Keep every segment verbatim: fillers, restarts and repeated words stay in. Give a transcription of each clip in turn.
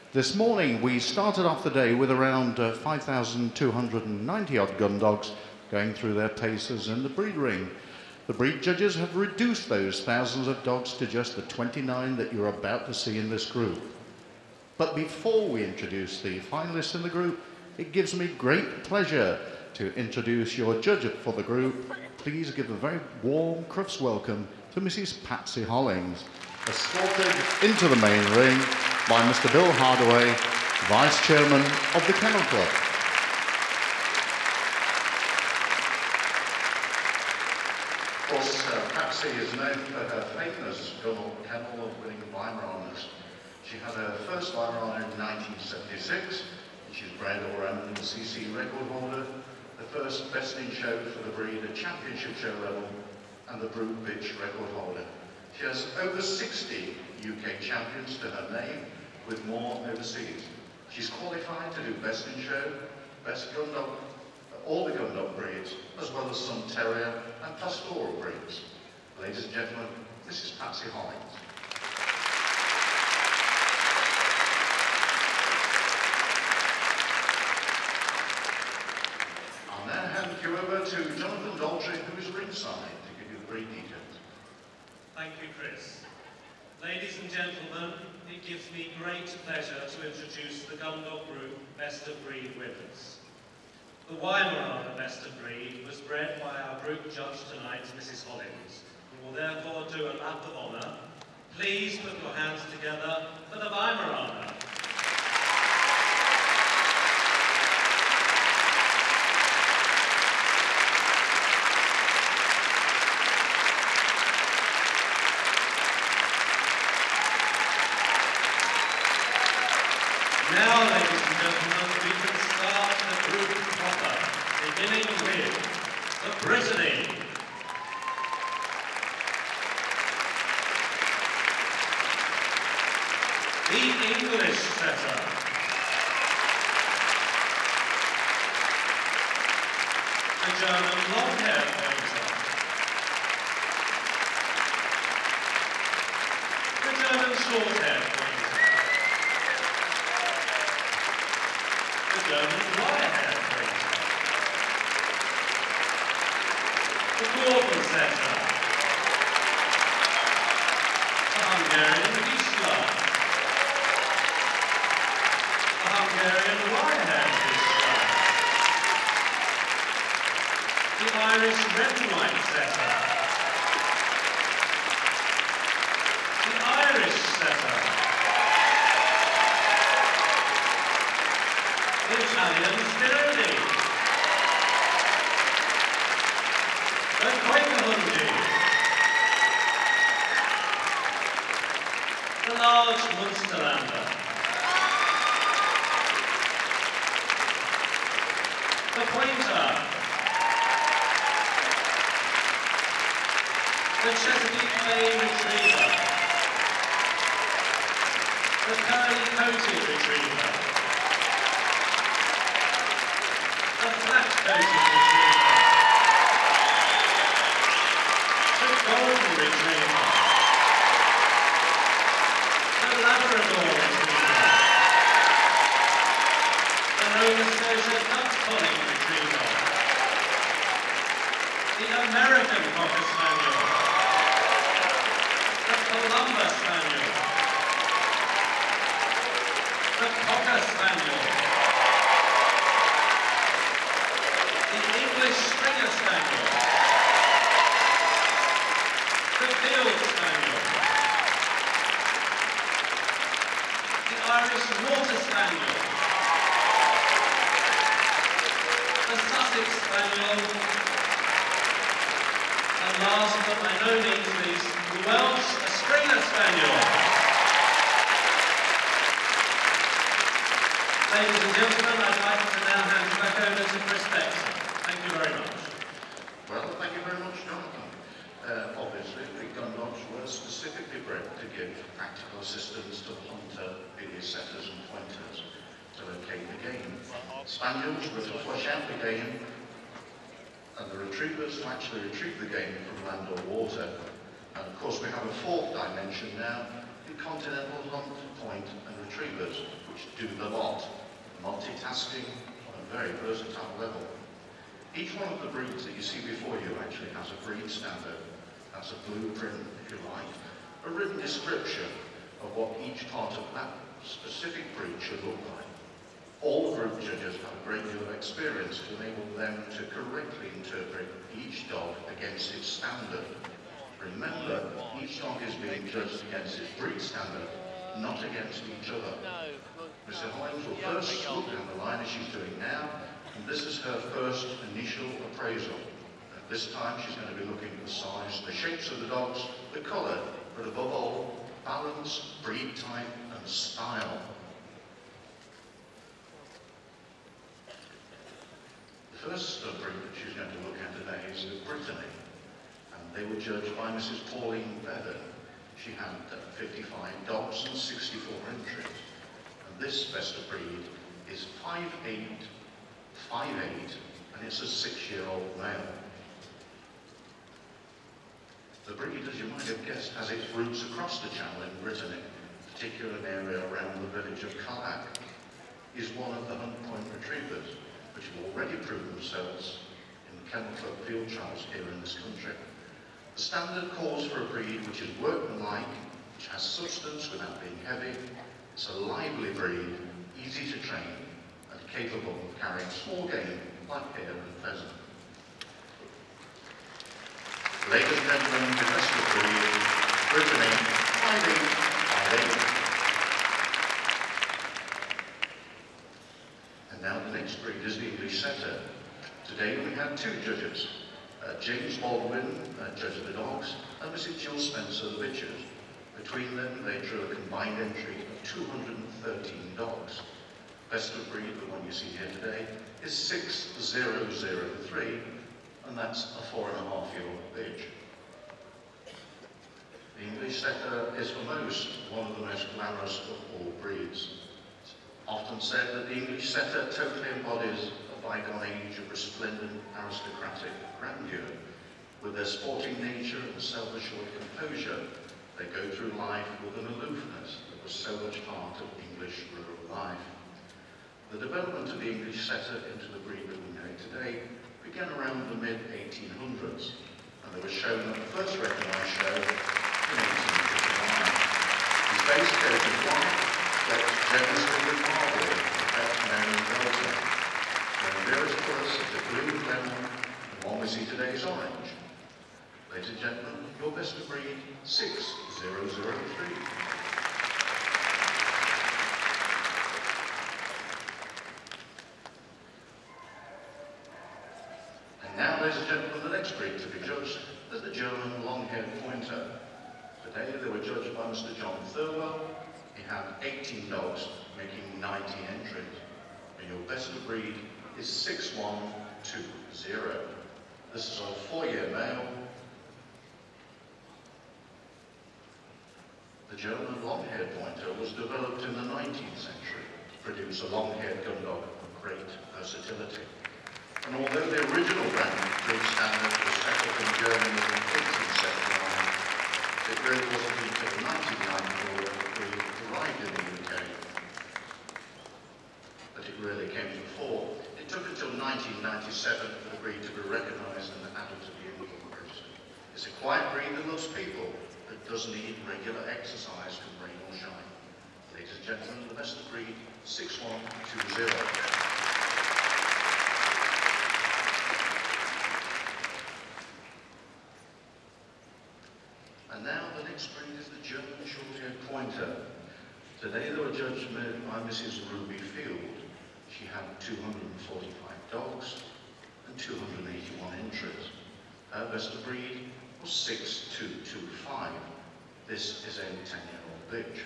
This morning we started off the day with around uh, five thousand two hundred ninety odd gun dogs going through their paces in the breed ring. The breed judges have reduced those thousands of dogs to just the twenty-nine that you're about to see in this group. But before we introduce the finalists in the group, it gives me great pleasure to introduce your judge for the group. Please give a very warm Crufts welcome to Missus Patsy Hollings, escorted into the main ring by Mister Bill Hardaway, Vice Chairman of the Kennel Club. Of course, uh, Patsy is known for her famous Gunnell Kennel of winning Weimaraner. She had her first Weimaraner in nineteen seventy-six. She's bred all around the C C record holder, the first best in show for the breed at championship show level, and the brood bitch record holder. She has over sixty U K champions to her name, with more overseas. She's qualified to do best in show, best gun dog, all the gun dog breeds, as well as some terrier and pastoral breeds. Ladies and gentlemen, this is Patsy Hollings. I'll now hand you over to Jonathan Daldry, who is ringside, to give you the breed details. Thank you, Chris. Ladies and gentlemen, it gives me great pleasure to introduce the Gun Dog Group Best of Breed winners. The Weimaraner Best of Breed was bred by our group judge tonight, Missus Hollings, who will therefore do a lap of honour. Please put your hands together for the Weimaraner. Now, ladies and gentlemen, we can start the group proper, beginning with the Brittany. The English setter. The German long-haired pointer. The German short-haired pointer. The German wire-haired pointer. The Gordon setter. The Hungarian Vizsla. The Hungarian wire-haired Vizsla. The Irish red and white setter. The Irish setter. The Italian Spirelli. The Quaker Hundi. The large Munsterlander. The Pointer. The Chesapeake Bay Retriever. The Curly-Coated Retriever. The Flat-Coated Retriever. The Golden Retriever. The Labrador Retriever. The Nova Scotia Dutch-Colling Retriever. The American Cocker Spaniel. The Columbus Spaniel. The Cocker Spaniel. The English Springer Spaniel. The Field Spaniel. The Irish Water Spaniel. The Sussex Spaniel. And last but by no means least, the Welsh Springer Spaniel. Ladies and gentlemen, I'd like to now hand back over to Chris Bextor. Thank you very much. Well, thank you very much, Jonathan. Uh, obviously, the gun dogs were specifically bred to give practical assistance to the hunter, billy setters and pointers to locate the game. Spaniels were to flush out the game, and the retrievers to actually retrieve the game from land or water. And of course, we have a fourth dimension now, the continental hunt, point and retrievers, which do the lot, multitasking on a very versatile level. Each one of the breeds that you see before you actually has a breed standard. That's a blueprint, if you like, a written description of what each part of that specific breed should look like. All group judges have a great deal of experience to enable them to correctly interpret each dog against its standard. Remember, each dog is being judged against its breed standard, not against each other. Missus Hollins will first look down the line as she's doing now, and this is her first initial appraisal. At this time, she's going to be looking at the size, the shapes of the dogs, the colour, but above all, balance, breed type, and style. The first breed that she's going to look at today is the Brittany, and they were judged by Missus Pauline Bevan. She had uh, fifty-five dogs and sixty-four entries, and this best of breed is five eight, five eight, and it's a six-year-old male. The breed, as you might have guessed, has its roots across the Channel in Brittany, particularly an area around the village of Callack. Is one of the Hunt Point Retrievers, which have already proven themselves in the Kennel Club field trials here in this country. The standard calls for a breed which is workmanlike, which has substance without being heavy. It's a lively breed, easy to train, and capable of carrying small game like hare and pheasant. Ladies and gentlemen, the best of breed, Brittany, five eight, five eight. And now the next breed is the English Setter. Today we had two judges, uh, James Baldwin, uh, judge of the dogs, and Missus Jill Spencer, the bitches. Between them, they drew a combined entry of two hundred thirteen dogs. Best of breed, the one you see here today, is six zero zero three, and that's a four and a half year old bitch. The English Setter is for most one of the most glamorous of all breeds. It's often said that the English Setter totally embodies a bygone age of resplendent aristocratic grandeur. With their sporting nature and self-assured composure, they go through life with an aloofness that was so much part of English rural life. The development of the English Setter into the breed that we know today began around the mid eighteen hundreds, and they were shown at the first recognised show in eighteen fifty-nine. His base coat is white, flecked generously with marble, effect known as Delta. Their nearest colours are the blue lemon, and one we see today is orange. Ladies and gentlemen, your best of breed, six zero zero three. Now, ladies and gentlemen, the next breed to be judged is the German long-haired pointer. Today they were judged by Mister John Thurwell. He had eighteen dogs, making ninety entries. And your best of breed is six one two zero. This is a four-year male. The German long-haired pointer was developed in the nineteenth century to produce a long-haired gun dog of great versatility. And although the original brand breed standard was set up in Germany in eighteen seventy-nine, it really wasn't until nineteen ninety-four that the breed arrived in the U K that it really came to the fore. It took until nineteen ninety-seven for the breed to be recognised and added to the Union register. It's a quiet breed that loves people, but does need regular exercise from rain or shine. Ladies and gentlemen, the best of breed, six one two zero. And now the next breed is the German short-haired pointer. Today they were judged by Missus Ruby Field. She had two hundred forty-five dogs and two hundred eighty-one entries. Her best of breed was six two two five. This is a ten-year-old bitch.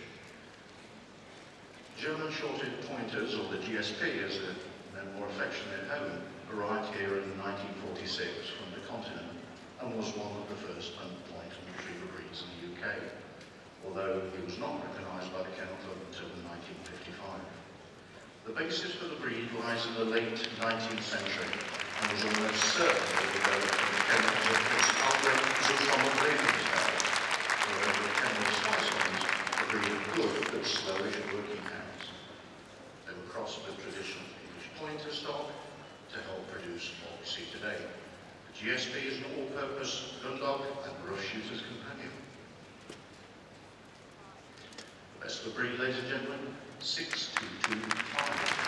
German short-haired pointers, or the G S P as they're more affectionately known, arrived here in nineteen forty-six from the continent and was one of the first Hunt Point and Retriever breeds in the U K, although he was not recognised by the Kennel Club until nineteen fifty-five. The basis for the breed lies in the late nineteenth century and was almost certainly developed in the Kennel Club as Albrecht Zusammen Lebensfeld, where the Kennel Switzerland, a breed of good but slowish working hounds. G S P is an all-purpose gun dog and rough shooter's companion. The best of the breed, ladies and gentlemen, six two two five.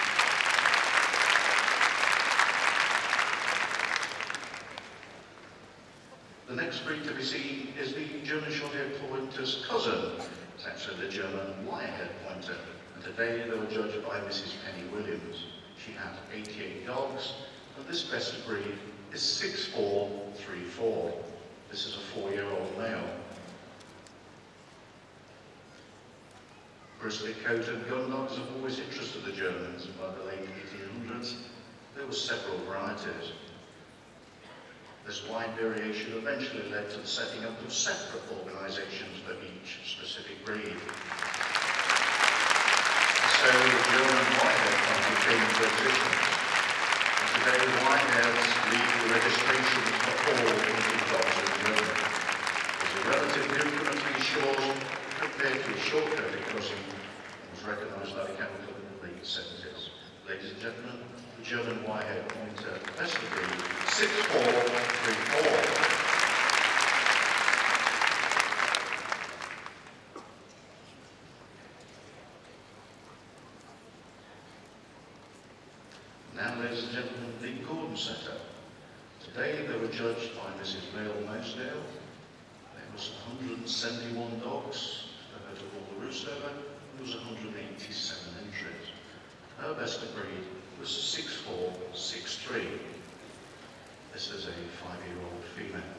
The next breed to be seen is the German Short-haired Pointer's cousin. It's actually the German Wire-haired Pointer, and today they were judged by Missus Penny Williams. She had eighty-eight dogs, and this best of breed is six four three four. This is a four-year-old male. Bristly-coated gun dogs have always interested the Germans, and by the late eighteen hundreds there were several varieties. This wide variation eventually led to the setting up of separate organisations for each specific breed. So the German Wire-haired Pointer came into existence. And today Wire-hairs lead the registration for all hunting dogs in Germany. There's a relative increment in these shores compared to a short-coated cousin, and was recognised by the chemical in the late seventies. Ladies and gentlemen, the German Wire-haired Pointer, best of breed, six four three four. Now, ladies and gentlemen, the Gordon Setter. Today they were judged by Missus Vale Mousdale. There was one hundred seventy-one dogs for her to pull the roost over, and there was one hundred eighty-seven entries. Her best of breed was six four six three. This is a five-year-old female.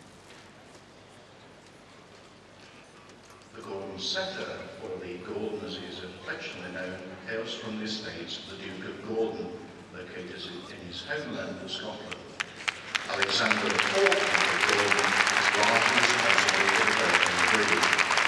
The Gordon Setter, or the Gordon as he is affectionately known, hails from the estates of the Duke of Gordon, located in his homeland of Scotland. Alexander the fourth of Gordon is largely responsible for developing the breed.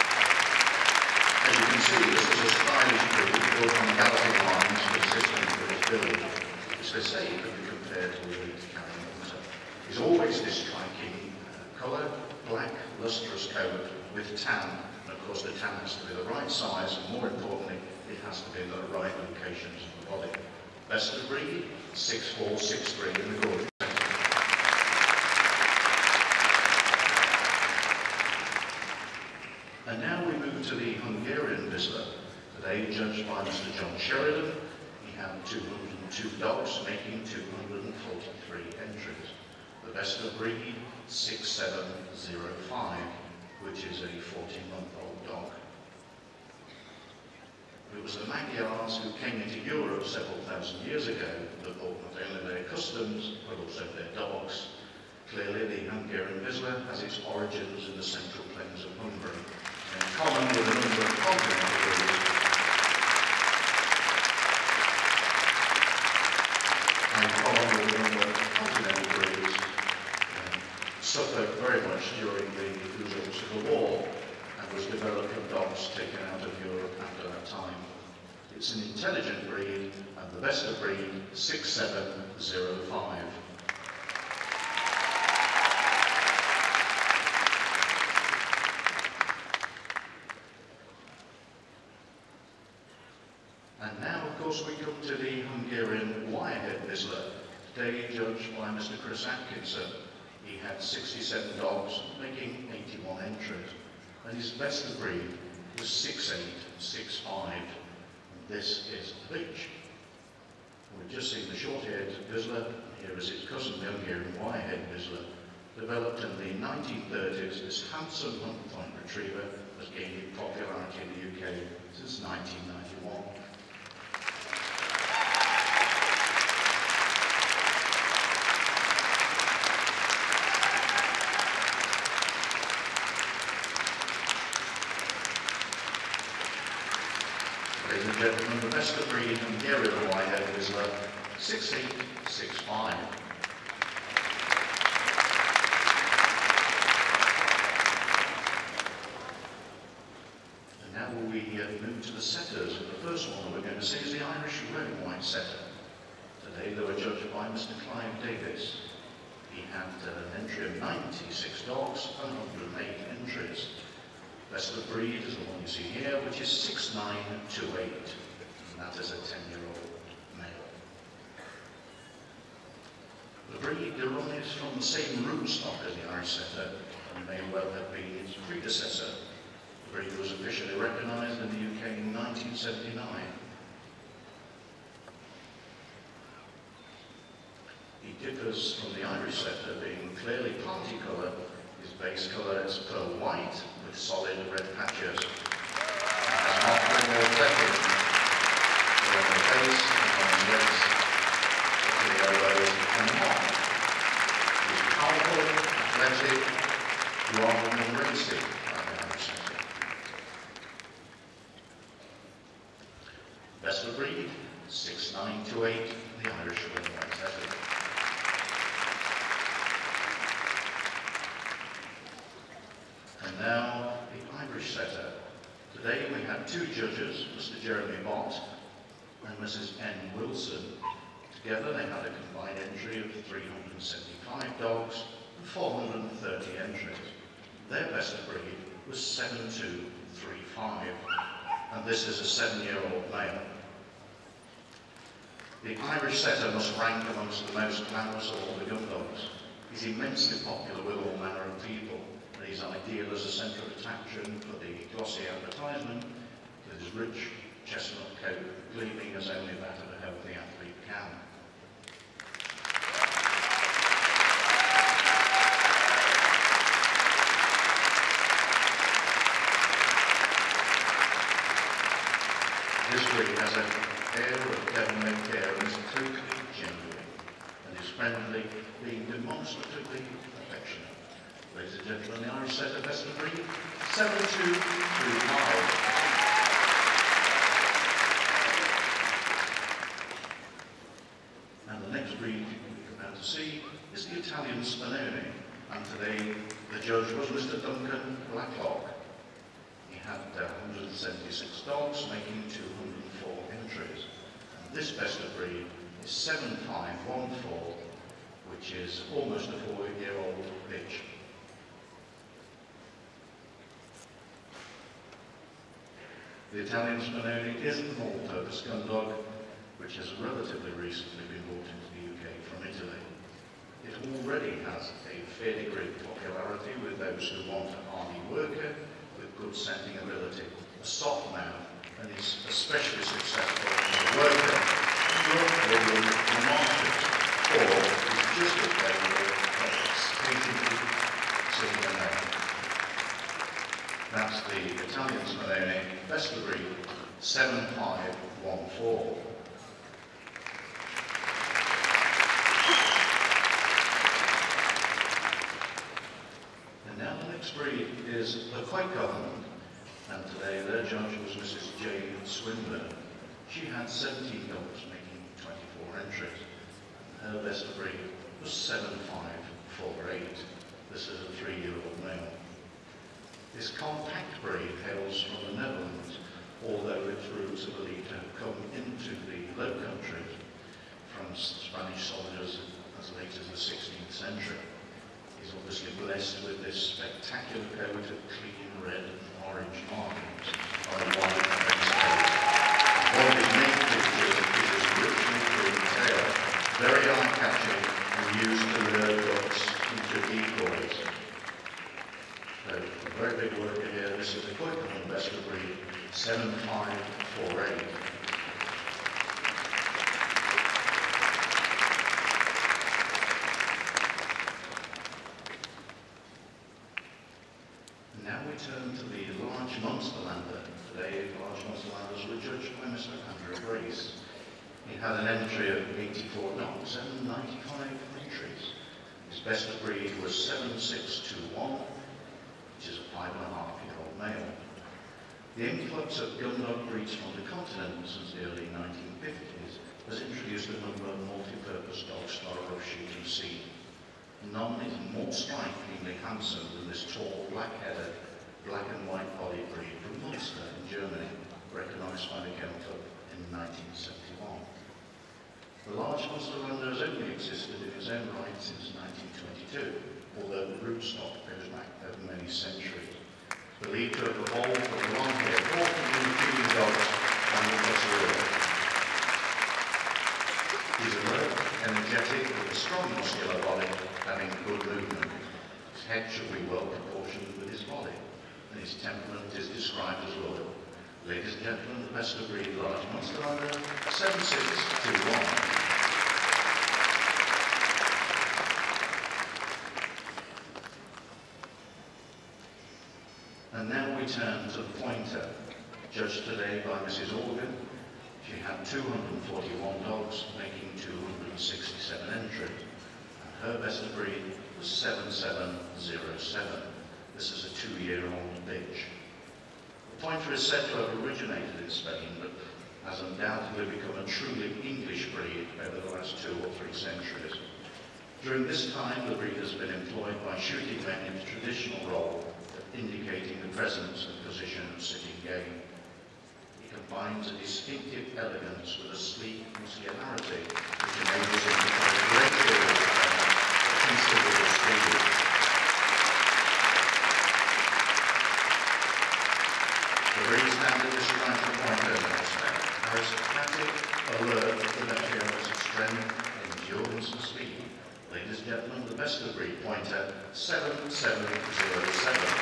As you can see, this is a stylish breed built on galloping lines consistent with its build, which they say could be compared to a elite carrying hunter. He's always this striking uh, colour, black, lustrous coat with tan. And of course, the tan has to be the right size, and more importantly, it has to be in the right locations of the body. Best of breed, six four six three in the Gordon. And now we move to the Hungarian Vizsla, today judged by Mister John Sheridan. He had two hundred two dogs, making two hundred forty-three entries. The best of breed, six seven zero five, which is a fourteen-month-old dog. It was the Magyars who came into Europe several thousand years ago that bought not only their customs, but also their dogs. Clearly, the Hungarian Vizsla has its origins in the central plains of Hungary. In common with a number of continental breeds, in common with a number of continental breeds, um, suffered very much during the results of the war, and was developed from dogs taken out of Europe after that time. It's an intelligent breed, and the best of breed, six seven zero five. And now, of course, we come to the Hungarian Wire-haired Vizsla, today judged by Mister Chris Atkinson. He had sixty-seven dogs, making eighty-one entries, and his best of breed was six eight six five. This is Bleach. We've just seen the short-haired Vizsla. Here is its cousin, the Hungarian Wire-haired Vizsla. Developed in the nineteen thirties, this handsome hunt point retriever has gained popularity in the U K since nineteen ninety-one. Ladies and gentlemen, the best of breed Hungarian Wire-haired Vizsla, six eight six five. And now we uh, move to the setters, and the first one that we're going to see is the Irish Red and White Setter. Today they were judged by Mister Clive Davis. He had uh, an entry of ninety-six dogs and one hundred eight entries. Best of breed is the one you see here, which is six nine two eight, and that is a ten-year-old male. The breed derives is from the same rootstock as the Irish Setter and may well have been its predecessor. The breed was officially recognised in the U K in nineteen seventy-nine. He differs from the Irish Setter, being clearly party colour. His base colour is pearl white with solid red patches. Has not more flecking around the face and on the legs, to the elbows and the arm. He is powerful, athletic, rather than racy like the Irish Setter. Best of breed, six nine two eight, the Irish White Setter. And now, the Irish Setter. Today we had two judges, Mister Jeremy Bott and Missus N. Wilson. Together they had a combined entry of three hundred seventy-five dogs and four hundred thirty entries. Their best of breed was seven two three five, and this is a seven-year-old male. The Irish Setter must rank amongst the most glamorous of all the gun dogs. He's immensely popular with all manner of people. He's ideal as a centre of attraction for the glossy advertisement, with his rich chestnut coat gleaming as only that of a healthy athlete can. This breed has an air of devil-may care and is totally genuine, and is friendly, being demonstratively affectionate. Ladies and gentlemen, the Irish Setter best of breed, seven two three five. And the next breed we're about to see is the Italian Spinone, and today the judge was Mister Duncan Blacklock. He had uh, one hundred seventy-six dogs, making two hundred four entries. And this best of breed is seven five one four, which is almost a four-year-old bitch. The Italian Spinone is an all-purpose gun dog, which has relatively recently been brought into the U K from Italy. It already has a fair degree of popularity with those who want an army worker with good scenting ability, a soft mouth, and is especially successful as a worker, working with marshals, or is just as valuable as occasionally sitting alone. That's the Italian Spinone, best of breed, seven five one four. And now the next breed is the Quaker Hunt, and today their judge was Missus Jane Swinburne. She had seventeen dogs, making twenty-four entries. Her best of breed was seven five four eight. This is a three-year-old male. This compact breed hails from the Netherlands, although its roots are believed to have come into the Low Countries from Spanish soldiers as late as the sixteenth century. He's obviously blessed with this spectacular coat of clean red and orange markings on a wide face coat. One of his main features is his richly green tail, very eye-catching and used to lure ducks into decoys. So, a very big worker here. This is the Quaker Hunt best of breed, seven five four eight. Now we turn to the large Munsterlander. Today, large Munsterlanders were judged by Mister Andrew Grace. He had an entry of eighty-four dogs and ninety-five entries. His best of breed was seven six two one. Which is a five and a half year old male. The influx of gun dog breeds from the continent since the early nineteen fifties has introduced a number of multi-purpose dogs to our rough shooting scene. None is more strikingly handsome than this tall, black-headed, black and white body breed from Munster in Germany, recognised by the Kennel Club in nineteen seventy-one. The large Munsterlander has only existed in its own right since nineteen twenty-two. Although the rootstock goes back over many centuries. Believed to have evolved from long-haired, often feeding dogs and the Bosseria. He's alert, energetic, with a strong muscular body, and having good movement. His head should be well proportioned with his body, and his temperament is described as loyal. Ladies and gentlemen, the best of breed large Munster Rider, seven six two one. And now we turn to the pointer, judged today by Missus Organ. She had two hundred forty-one dogs, making two hundred sixty-seven entries, and her best of breed was seven seven zero seven. This is a two-year-old bitch. The pointer is said to have originated in Spain, but has undoubtedly become a truly English breed over the last two or three centuries. During this time, the breed has been employed by shooting men in the traditional role, indicating the presence and position of sitting game. He combines a distinctive elegance with a sleek muscularity, which enables him to play a great deal of power at considerable speed. The breed standard describes the pointer as aristocratic, alert, with appearance of strength, endurance, and speed. Ladies and gentlemen, the best of breed pointer, seven seven zero seven.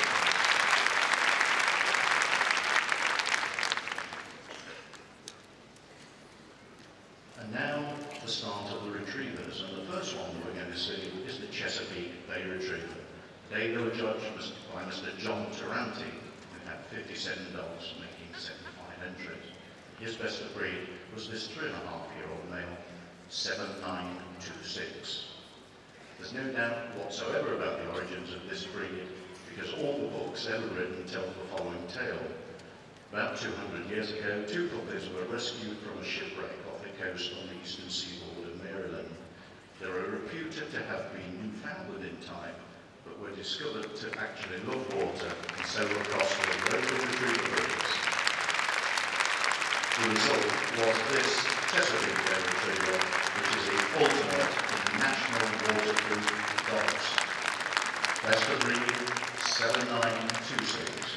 And now, the start of the retrievers, and the first one we're going to see is the Chesapeake Bay Retriever. Today they were judged by Mister John Taranti, who had fifty-seven dogs, making seventy-five entries. His best of breed was this three and a half year old male, seven nine two six. There's no doubt whatsoever about the origins of this breed, because all the books ever written tell the following tale. About two hundred years ago, two puppies were rescued from a shipwreck off the coast on the eastern seaboard of Maryland. They were reputed to have been Newfoundland in time, but were discovered to actually love water and so were crossed with local retriever breeds. The result was this Chesapeake Bay Retriever, which is the ultimate in national waterproof dogs. Best of breed, seven nine two six.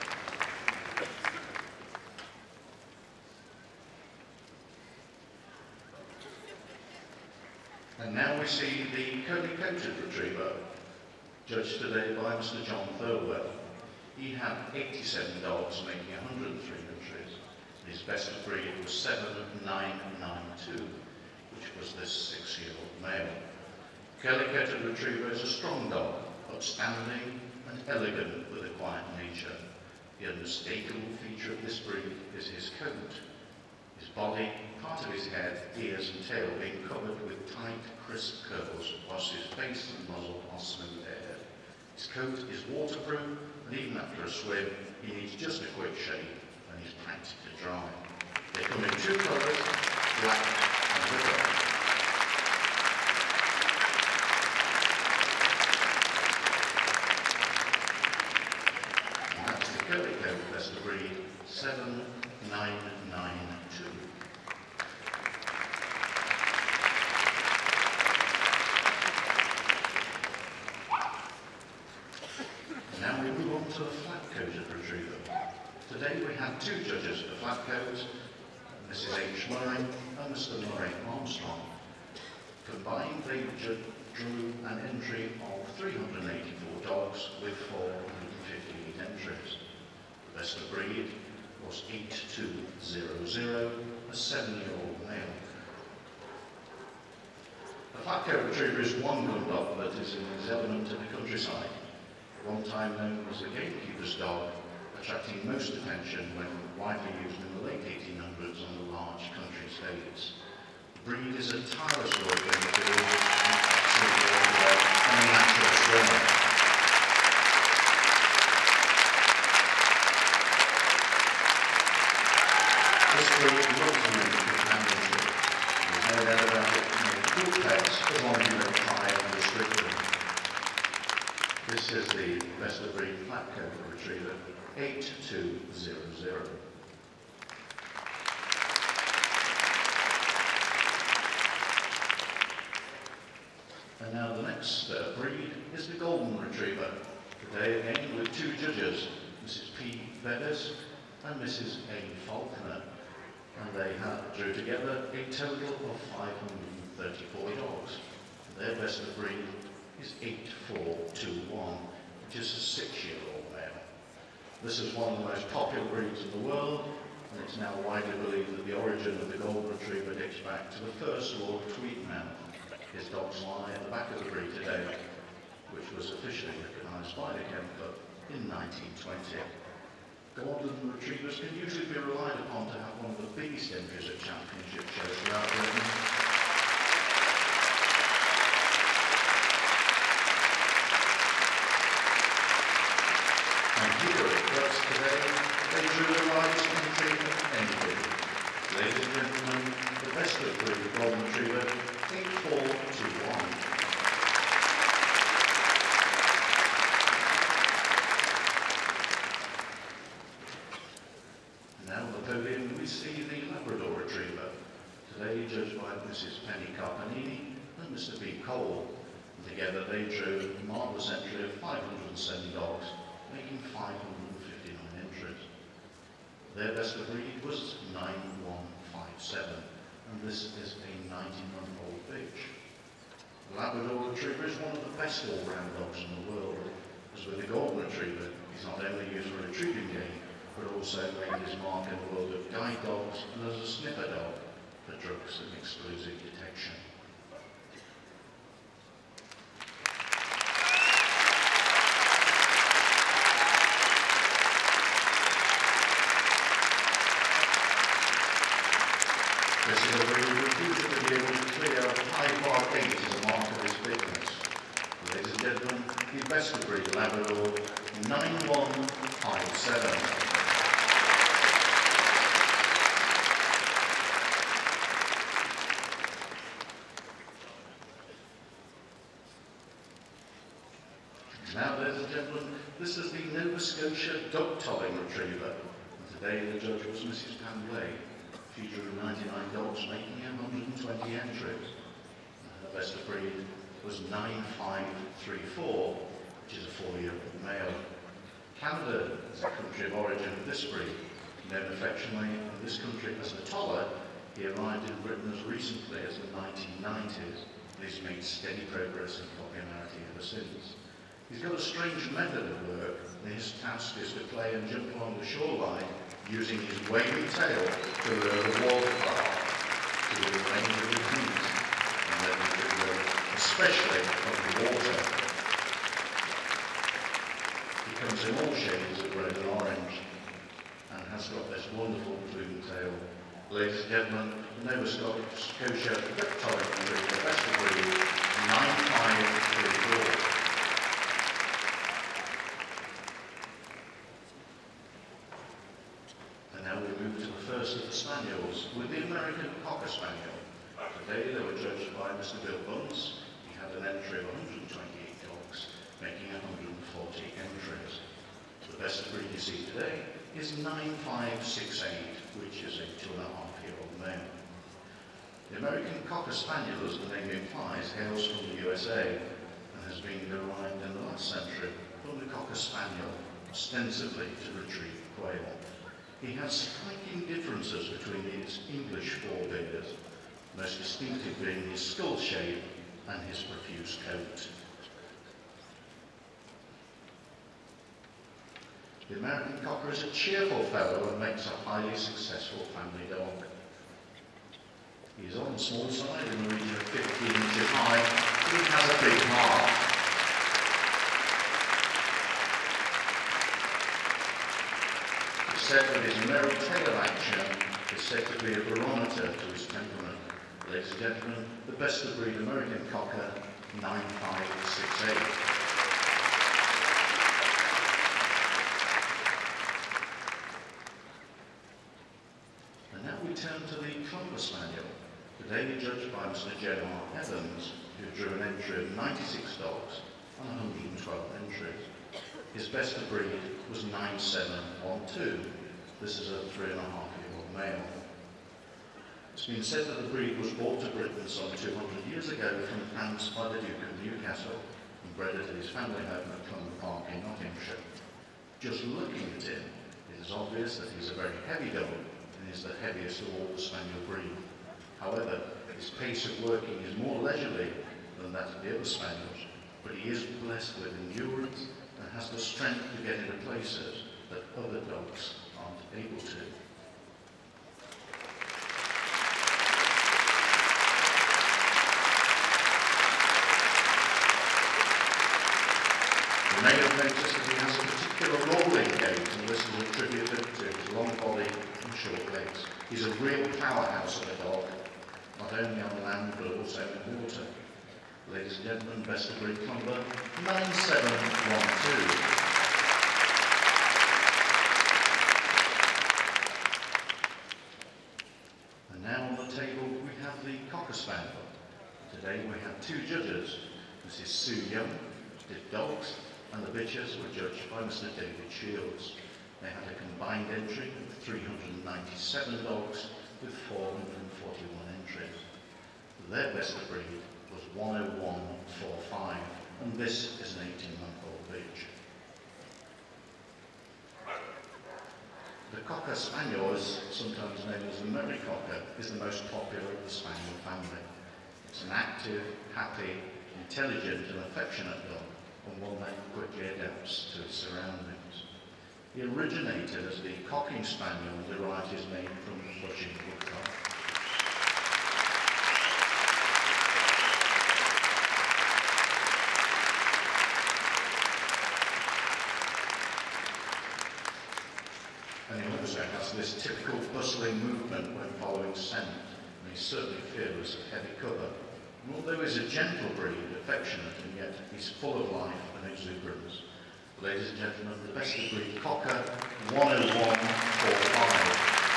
And now we see the curly-coated retriever, judged today by Mister John Thirlwell. He had eighty-seven dogs, making one hundred three entries. His best of breed was seven nine nine two, which was this six-year-old male. Curly-coated retriever is a strong dog, upstanding and elegant with a quiet nature. The unmistakable feature of this breed is his coat. His body, part of his head, ears and tail being covered with tight, crisp curls, whilst his face and muzzle are smooth haired. His coat is waterproof, and even after a swim, he needs just a quick shave, and he's practically dry. They come in two colours, black and white. And that's the curly coat best of breed, seven nine nine two. Now we move on to the flat-coated retriever. Today we have two judges for flat coats, Missus H. Murray and Mister Murray Armstrong. Combined, they drew an entry of three hundred eighty-four dogs with four hundred fifty-eight entries. The best of breed was eight two zero zero, a seven-year-old male. A flat-coat retriever is one good dog that is in his element in the countryside. One time known as the gamekeeper's dog, attracting most attention when widely used in the late eighteen hundreds on the large country estates. The breed is a tireless worker in the field and a natural swimmer. This breed loves human companionship. There's no doubt about it, you know, good pets as long as you don't try and restrict them. This is the best of breed flat-coat retriever, eight two zero zero. And now the next uh, breed is the golden retriever. Today again with two judges, Missus P. Bevis and Missus A. Faulkner. And they have, drew together a total of five hundred thirty-four dogs. Their best of breed is eight four two one, which is a six-year-old male. This is one of the most popular breeds in the world, and it's now widely believed that the origin of the Golden Retriever dates back to the first Lord Tweedman. His dogs lie at the back of the breed today, which was officially recognised by the Kennel Club in nineteen twenty. Golden Retrievers can usually be relied upon to have one of the biggest entries at championship shows throughout Britain. And here at Clubs today, they drew the largest entry of anybody. Ladies and gentlemen, the best of breed Golden Retriever, eight four two one. Now on the podium we see the Labrador Retriever, today judged by Missus Penny Carpanini and Mister B. Cole. And together they drew a marvellous entry of five hundred seven dogs, making five hundred fifty-nine entries. Their best of breed was nine one five seven, and this is a nineteen-month-old bitch. The Labrador Retriever is one of the best all-round dogs in the world, as with the Golden Retriever, he's not only used for retrieving game, but also made his mark in the world of guide dogs and as a sniffer dog for drugs and exclusive detection. This is a breed reputed to be able to clear high bar gates as a mark of his fitness. Ladies and gentlemen, the best of breed Labrador, nine one five seven. Now, ladies and gentlemen, this is the Nova Scotia Dog-Tolling Retriever. And today the judge was Missus Panley. She drew ninety-nine dogs, making one hundred twenty entries. Her best of breed was nine five three four, which is a four-year-old male. Canada is the country of origin of this breed, known affectionately in this country as the Toller. He arrived in Britain as recently as the nineteen nineties. He's made steady progress in popularity ever since. He's got a strange method of work, and his task is to play and jump along the shoreline using his wavy tail to lure the waterfowl to the range of his feet, and then he can go especially underwater. He comes in all shades of red and orange, and has got this wonderful plume tail. Ladies and gentlemen, the Nova Scotia Dog-Tolling Retriever, best of breed, nine five three four. Now we move to the first of the Spaniels, with the American Cocker Spaniel. Today they were judged by Mister Bill Bunce. He had an entry of one hundred twenty-eight dogs, making one hundred forty entries. The best breed you see today is nine five six eight, which is a two and a half year old male. The American Cocker Spaniel, as the name implies, hails from the U S A and has been derived in the last century from the Cocker Spaniel, ostensibly to retrieve quail. He has striking differences between his English forebears, most distinctive being his skull shape and his profuse coat. The American Cocker is a cheerful fellow and makes a highly successful family dog. He is on the small side, in the region of fifteen inches high, but he has a big heart. Said that his merry tail action is said to be a barometer to his temperament. Ladies and gentlemen, the best of breed American Cocker, nine five six eight. And now we turn to the Clumber Spaniel, today judged by Mister J R Evans, who drew an entry of ninety-six dogs and one hundred twelve entries. His best of breed was nine seven one two. This is a three and a half year old male. It's been said that the breed was brought to Britain some two hundred years ago from France by the Duke of Newcastle and bred at his family home at Clumber Park in Nottinghamshire. Just looking at him, it is obvious that he's a very heavy dog and is the heaviest of all the Spaniel breed. However, his pace of working is more leisurely than that of the other Spaniels, but he is blessed with endurance and has the strength to get into places that other dogs aren't able to. You may have noticed that he has a particular rolling gait, and this is attributed to his long body and short legs. He's a real powerhouse of a dog, not only on land but also in water. Ladies and gentlemen, best of breed number nine seven one two. And now on the table we have the Cocker Spaniel. Today we have two judges, Missus Sue Young, did dogs, and the bitches were judged by Mister David Shields. They had a combined entry of three hundred ninety-seven dogs with four hundred forty-one entries. Their best of breed was one oh one forty-five, and this is an eighteen-month-old bitch. The Cocker Spaniel, is sometimes known as the Merry Cocker, is the most popular of the Spaniel family. It's an active, happy, intelligent and affectionate dog, and one that quickly adapts to its surroundings. He originated as the Cocking Spaniel and derived his name from Flushing Woodcock. And he also has this typical bustling movement when following scent, and he's certainly fearless of heavy cover. And although he's a gentle breed, affectionate, and yet he's full of life and exuberance. Ladies and gentlemen, the best of breed Cocker, one oh one forty-five.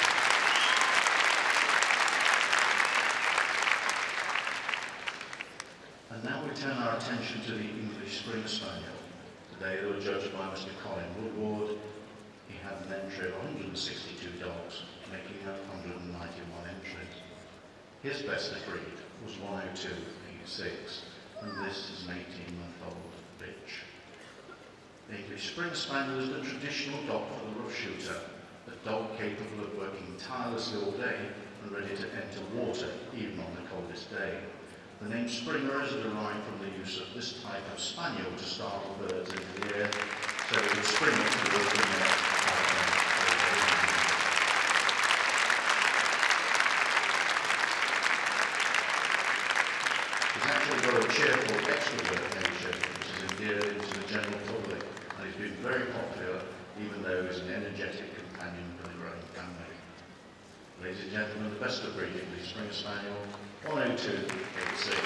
And now we turn our attention to the English Springer Spaniel. Today they were judged by Mister Colin Woodward. He had an entry of one hundred sixty-two dogs, making up one hundred ninety-one entries. His best of breed was one oh two eighty-six, and this is an eighteen-month-old bitch. The English Springer Spaniel is the traditional dog for the rough shooter, a dog capable of working tirelessly all day and ready to enter water even on the coldest day. The name Springer is derived from the use of this type of spaniel to startle birds into the air, so it would spring up to work in the air. He's actually got a cheerful extrovert nature, which is endeared to the general public, and he's been very popular, even though he's an energetic companion for the growing family. Ladies and gentlemen, the best of breed English Springer Spaniel, one oh two eighty-six.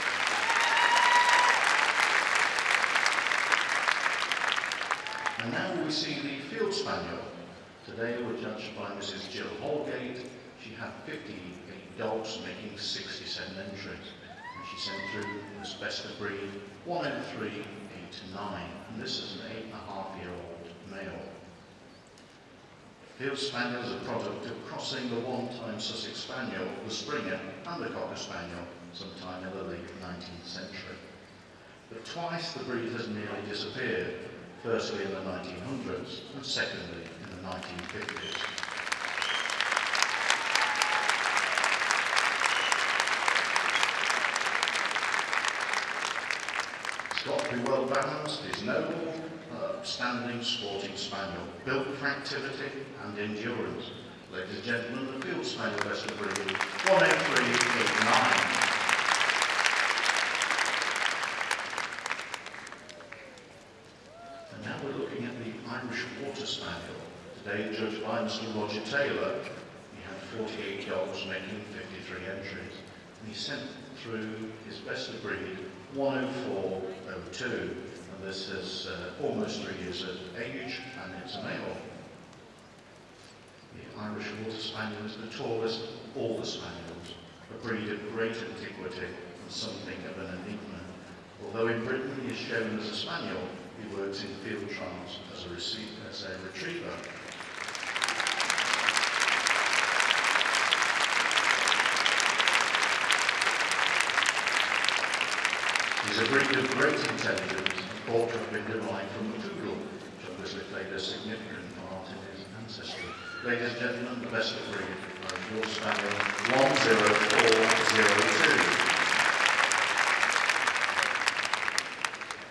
And now we see the Field Spaniel. Today we're judged by Missus Jill Holgate. She had fifty-eight dogs, making sixty-seven entries. And she sent through this best of breed one oh three eighty-nine. And this is an eight and a half year old male. Field Spaniel is a product of crossing the one-time Sussex Spaniel, the Springer, and the Cocker Spaniel, sometime in the late nineteenth century. But twice the breed has nearly disappeared, firstly in the nineteen hundreds, and secondly in the nineteen fifties. It's got to be well balanced, is noble, upstanding sporting spaniel, built for activity and endurance. Ladies and gentlemen, the Field Spaniel best of breed, one oh three eighty-nine. And now we're looking at the Irish Water Spaniel. Today judged by Mister Roger Taylor. He had forty-eight dogs, making fifty-three entries. And he sent through his best of breed, one oh four oh two. This is uh, almost three years of age, and it's a male. The Irish Water Spaniel is the tallest of all the spaniels, a breed of great antiquity and something of an enigma. Although in Britain he is shown as a spaniel, he works in field trials as a, as a retriever. He's a breed of great intelligence, thought to have been derived from the poodle, which obviously played a significant part in his ancestry. Ladies and gentlemen, the best of breed, Water Spaniel one oh four oh two.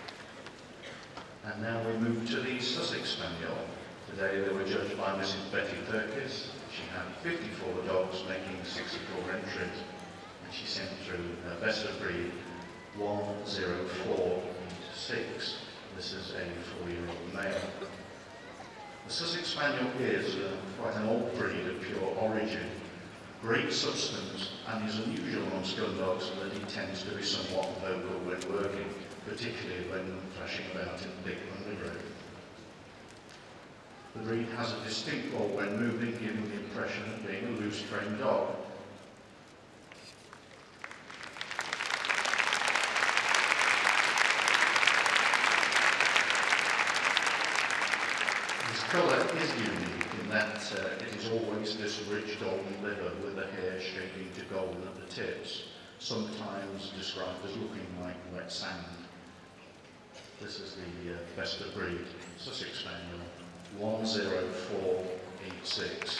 entries, and she sent through her best of breed one zero four eight six. This is a four-year-old male. The Sussex Spaniel is uh, quite an old breed of pure origin, great substance, and is unusual amongst gun dogs in that he tends to be somewhat vocal when working, particularly when thrashing about in thick undergrowth. The breed has a distinct role when moving, giving the impression of being a loose-trained dog. His colour is unique in that uh, it is always this rich golden liver with the hair shading to golden at the tips, sometimes described as looking like wet sand. This is the uh, best of breed Sussex Spaniel, one zero four eight six.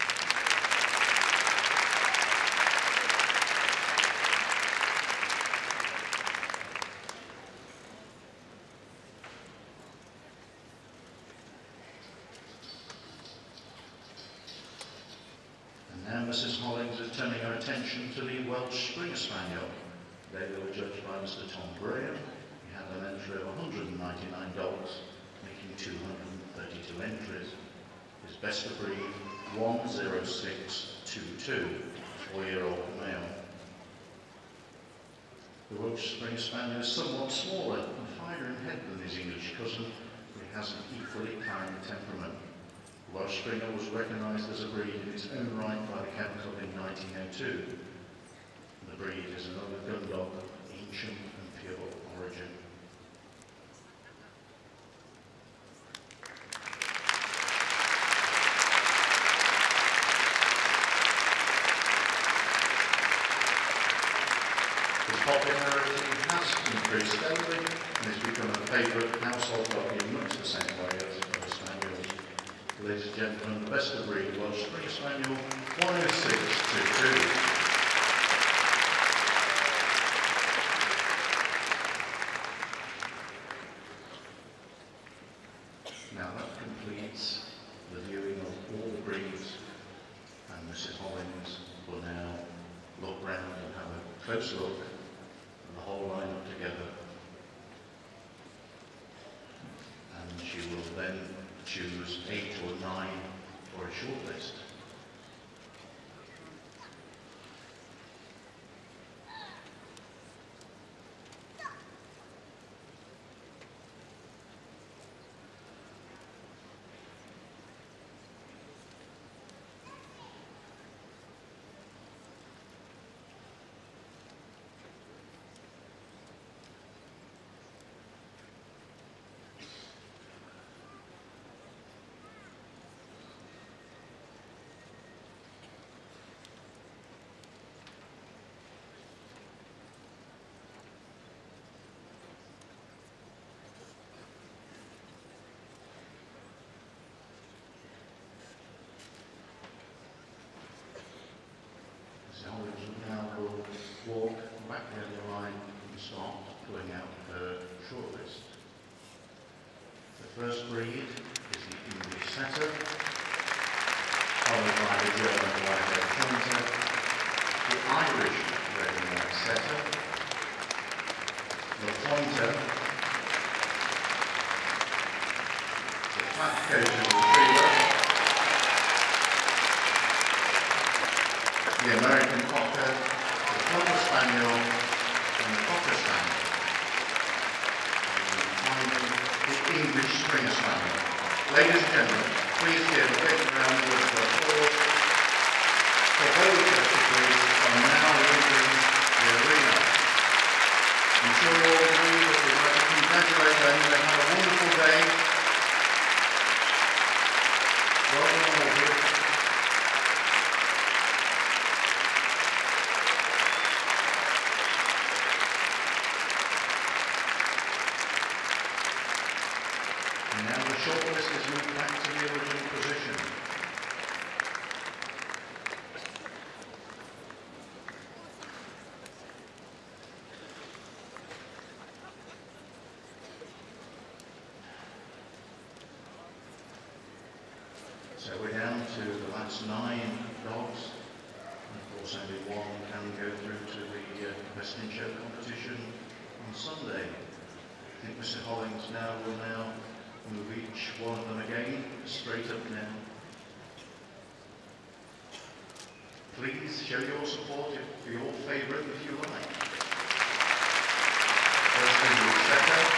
And now Missus Hollings is turning her attention to the Welsh Springer Spaniel. They were judged by Mister Tom Graham. He had an entry of one hundred ninety-nine dogs, making two hundred thirty-two entries. His best of breed, one zero six two two, four-year-old male. The Welsh Springer Spaniel is somewhat smaller and finer in head than his English cousin, but he has an equally kind temperament. The Welsh Springer was recognised as a breed in its own right by the Kennel Club in nineteen oh two. The breed is another gun dog of ancient and pure origin. His popularity has increased steadily and has become a favourite household dog in much the same way as other spaniels. Ladies and gentlemen, the best of breed Welsh Springer Spaniel, one oh six two two. Now that completes the viewing of all the breeds, and Missus Hollings will now look round and have a close look at the whole line-up together, and she will then choose eight or nine for a shortlist. Walk back down the line and start pulling out her shortlist. The first breed is the English Setter, followed by the German White-haired Pointer, the Irish Red and White Setter, the Pointer, the Flat-coated Retriever, the American Cocker, the Cocker Spaniel, and the Cocker Spaniel. And finally, the English Springer Spaniel. Ladies and gentlemen, please give a big round of applause for those categories are now leaving the arena. I'm sure all agree that we'd like to congratulate them. They've had a wonderful day. Well done, all of you. And now the shortlist is moved back to the original position. So we're down to the last nine dogs. And of course only one can go through to the uh, Western Show competition on Sunday. I think Mister Hollings now will now move each one of them again straight up now. Please show your support for your favourite if you like. First in the second.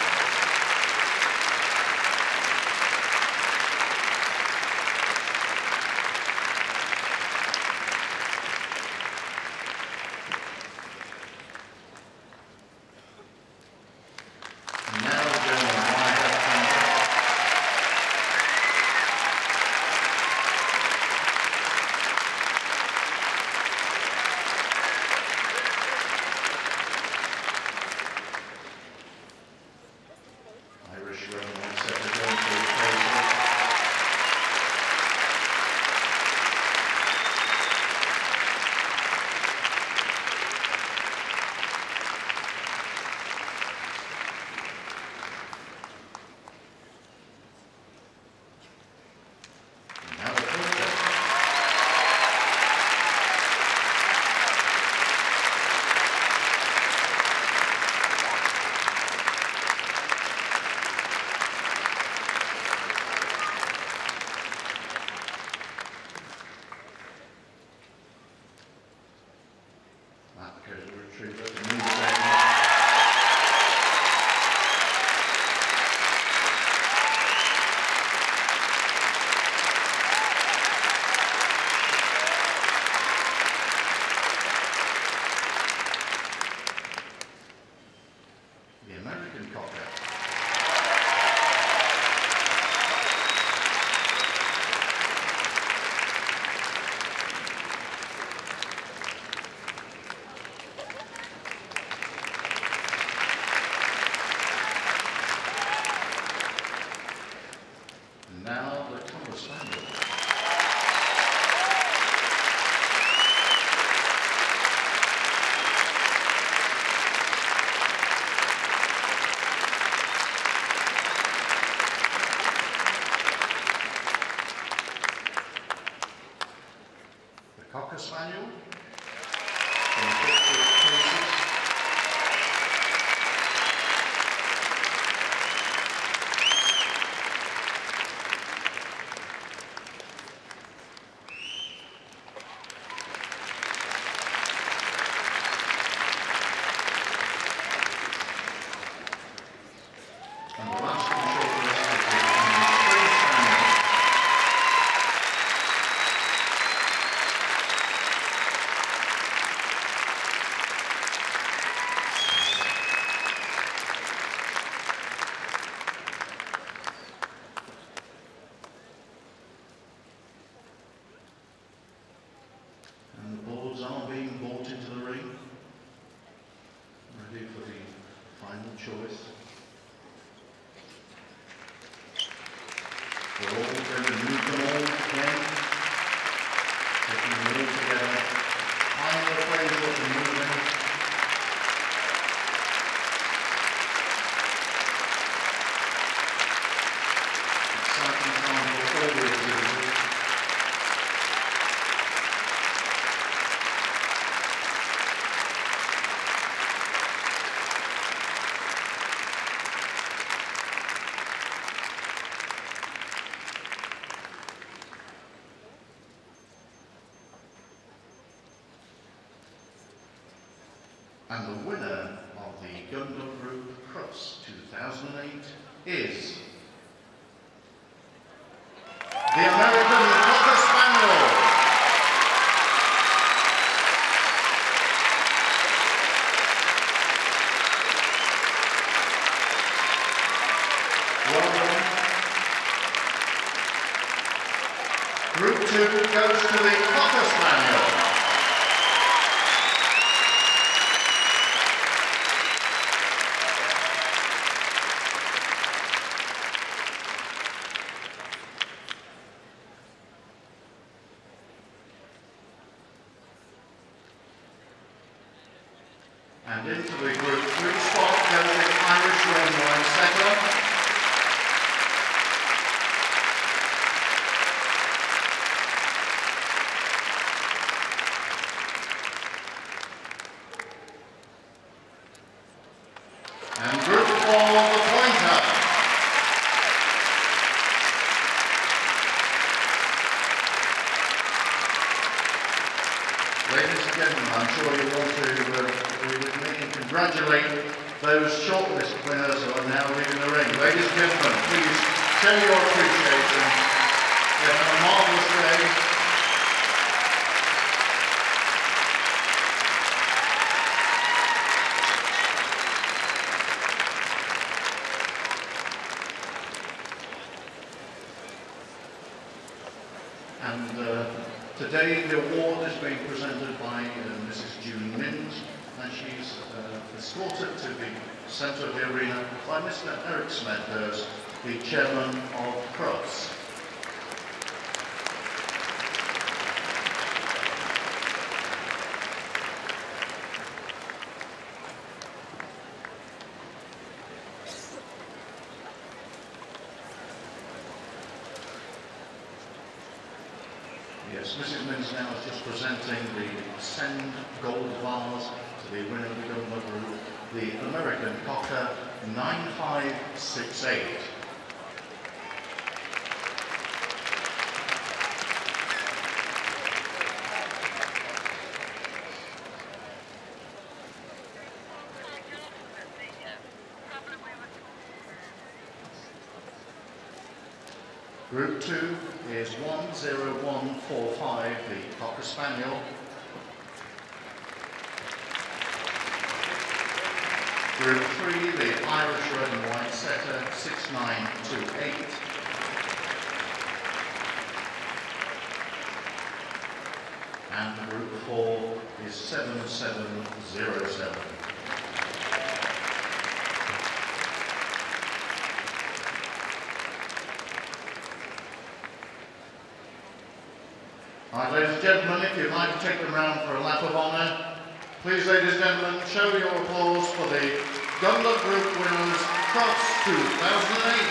Now the Cocker Spaniel. The Cocker Spaniel. In fifty cases. And the last one short list is the Spring Spaniel. And the boards are being brought into the ring, ready for the final choice. We're all going to move them all again, taking them all together, find the place what to move them. Exciting time for all the exhibitors. And the winner of the Gundog Group Crufts two thousand eight is the American Cocker Spaniel. Well done. Group two goes to the Cocker Spaniel. And into the group three spot goes the Irish Red Settler. I'm sure you want to uh, agree with me and congratulate those shortlist winners who are now leaving the ring. Ladies and gentlemen, please show your appreciation. They've had a marvellous day. And uh, today the award is being presented by uh, Missus June Minns, and she's uh, escorted to the centre of the arena by Mister Eric Smethurst, the chairman of Crufts. Yes, Missus Minns now is just presenting the Ascend Gold Vase to the winner of the Gunlow Group, the American Cocker nine five six eight. Group two is one zero one four five, the Cocker Spaniel. Group three, the Irish Red and White Setter, six nine two eight. And group four is seven seven zero seven. All right, ladies and gentlemen, if you'd like to take them round for a lap of honour, please, ladies and gentlemen, show your applause for the Gunlow Group winners, Crufts two thousand eight.